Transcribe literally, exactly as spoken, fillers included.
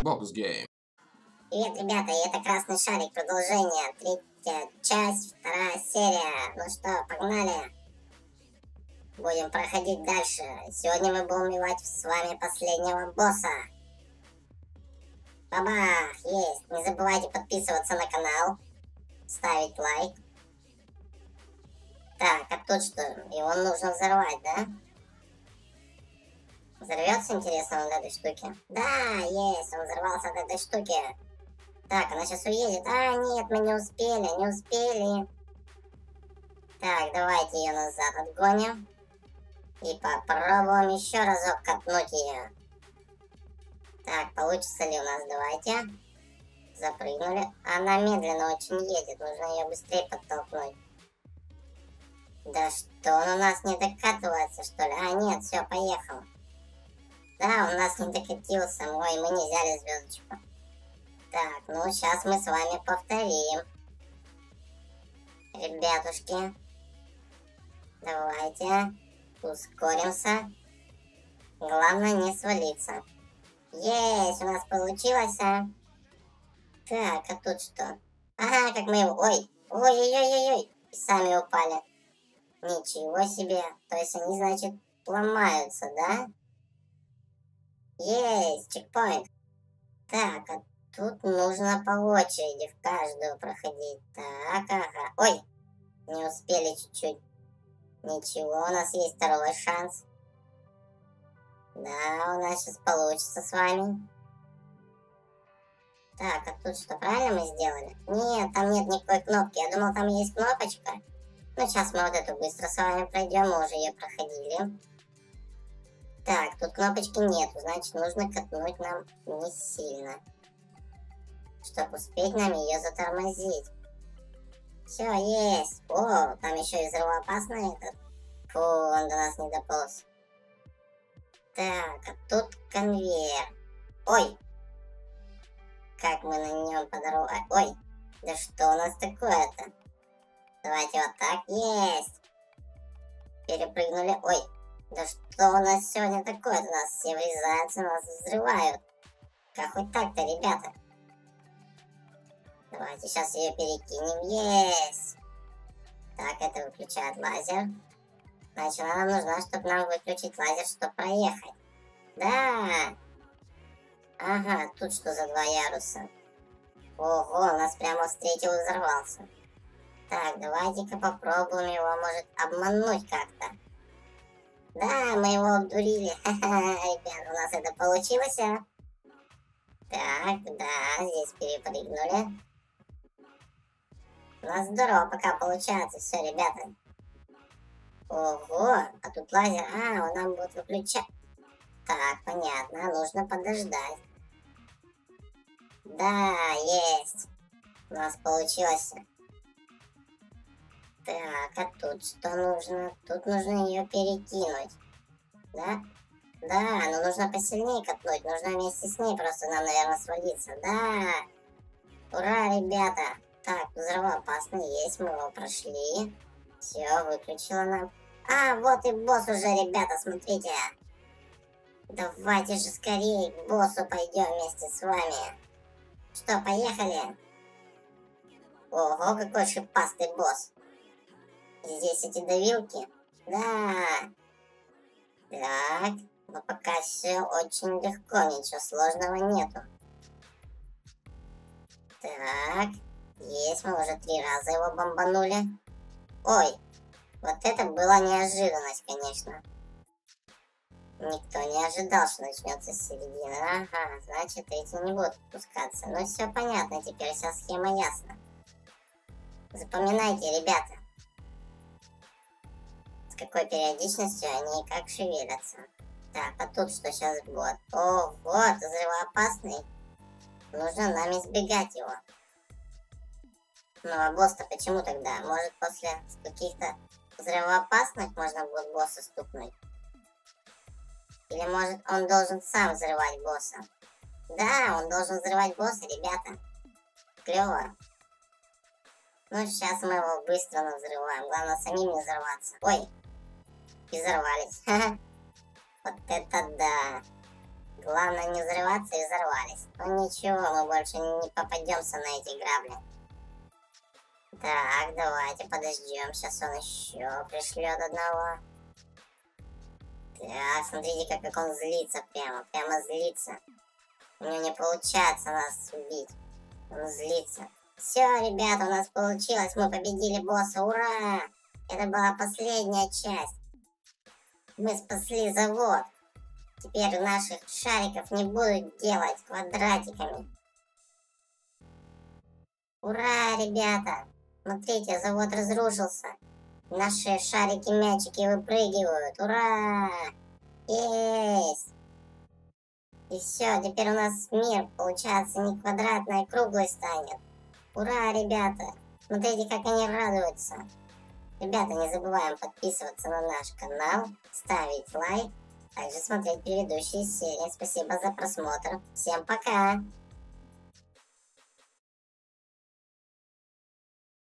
Bob's Game. Привет, ребята, и это Красный Шарик, продолжение, третья часть, вторая серия. Ну что, погнали. Будем проходить дальше. Сегодня мы будем убивать с вами последнего босса. Бабах, есть. Не забывайте подписываться на канал, ставить лайк. Так, а тут что? Его нужно взорвать, да? Взорвется, интересно, от этой штуки? Да, есть, он взорвался от этой штуки. Так, она сейчас уедет. А, нет, мы не успели, не успели. Так, давайте ее назад отгоним. И попробуем еще разок катнуть ее. Так, получится ли у нас? Давайте. Запрыгнули. Она медленно очень едет, нужно ее быстрее подтолкнуть. Да что, он у нас не докатывается, что ли? А, нет, все, поехал. Да, он у нас не докатился. Ой, мы не взяли звездочку. Так, ну сейчас мы с вами повторим. Ребятушки, давайте ускоримся. Главное не свалиться. Есть, у нас получилось, а? Так, а тут что? Ага, как мы его... Ой, ой-ой-ой-ой, сами упали. Ничего себе. То есть они, значит, ломаются, да? Есть, чекпоинт. Так, а тут нужно по очереди в каждую проходить. Так, ага. Ой, не успели чуть-чуть. Ничего, у нас есть второй шанс. Да, у нас сейчас получится с вами. Так, а тут что, правильно мы сделали? Нет, там нет никакой кнопки. Я думал, там есть кнопочка. Ну, сейчас мы вот эту быстро с вами пройдем. Мы уже ее проходили. Так, тут кнопочки нету. Значит, нужно катнуть нам не сильно, чтобы успеть нам ее затормозить. Все, есть. О, там еще и взрывоопасный этот. Фу, он до нас не дополз. Так, а тут конвейер. Ой! Как мы на нем по дороге... Ой! Да что у нас такое-то? Давайте вот так. Есть! Перепрыгнули. Ой! Да что у нас сегодня такое? У нас все врезаются, нас взрывают. Как хоть так-то, ребята? Давайте сейчас ее перекинем. Есть! Так, это выключает лазер. Значит, она нам нужна, чтобы нам выключить лазер, чтобы проехать. Да! Ага, тут что за два яруса? Ого, у нас прямо с третьего взорвался. Так, давайте-ка попробуем его, может, обмануть как-то. Да, мы его обдурили. Ха-ха, ребят, у нас это получилось, а? Так, да, здесь перепрыгнули. У нас здорово пока получается. Все, ребята. Ого, а тут лазер. А, он нам будет выключать. Так, понятно, нужно подождать. Да, есть. У нас получилось. Так, а тут что нужно? Тут нужно ее перекинуть. Да? Да, но нужно посильнее катнуть. Нужно вместе с ней просто нам, наверное, свалиться. Да. Ура, ребята. Так, взрывоопасный есть, мы его прошли. Все, выключила нам. А, вот и босс уже, ребята, смотрите. Давайте же скорее к боссу пойдем вместе с вами. Что, поехали? Ого, какой шипастый босс. Здесь эти давилки. Да. Так, но пока все очень легко, ничего сложного нету. Так, есть, мы уже три раза его бомбанули. Ой, вот это была неожиданность, конечно. Никто не ожидал, что начнется с середины. Ага, значит, эти не будут пускаться. Ну, все понятно, теперь вся схема ясна. Запоминайте, ребята, с какой периодичностью они и как шевелятся. Так, а тут что сейчас будет? О, вот, взрывоопасный. Нужно нам избегать его. Ну, а босс-то почему тогда? Может, после каких-то взрывоопасных можно будет босса стукнуть? Или может он должен сам взрывать босса? Да, он должен взрывать босса, ребята. Клево. Ну, сейчас мы его быстро взрываем. Главное, самим не взорваться. Ой, и взорвались. Вот это да. Главное не взрываться, и взорвались. Ну ничего, мы больше не попадемся на эти грабли. Так, давайте подождем. Сейчас он еще пришлет одного. Так, смотрите, как, как он злится прямо. Прямо злится. У него не получается нас убить. Он злится. Все, ребята, у нас получилось. Мы победили босса. Ура! Это была последняя часть. Мы спасли завод. Теперь наших шариков не будут делать квадратиками. Ура, ребята! Смотрите, завод разрушился. Наши шарики-мячики выпрыгивают. Ура! Есть! И все, теперь у нас мир, получается, не квадратный, а круглый станет. Ура, ребята! Смотрите, как они радуются. Ребята, не забываем подписываться на наш канал, ставить лайк, также смотреть предыдущие серии. Спасибо за просмотр. Всем пока!